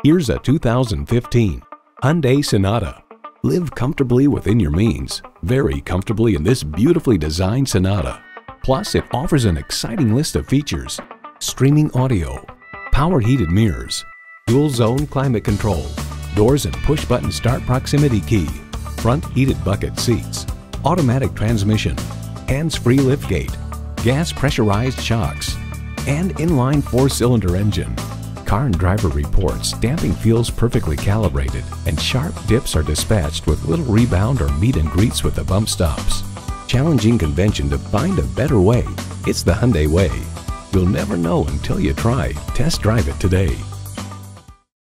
Here's a 2015 Hyundai Sonata. Live comfortably within your means, very comfortably in this beautifully designed Sonata. Plus, it offers an exciting list of features: streaming audio, power heated mirrors, dual zone climate control, doors and push button start proximity key, front heated bucket seats, automatic transmission, hands-free liftgate, gas pressurized shocks, and inline 4-cylinder engine. Car and Driver reports damping feels perfectly calibrated, and sharp dips are dispatched with little rebound or meet and greets with the bump stops. Challenging convention to find a better way. It's the Hyundai way. You'll never know until you try. Test drive it today.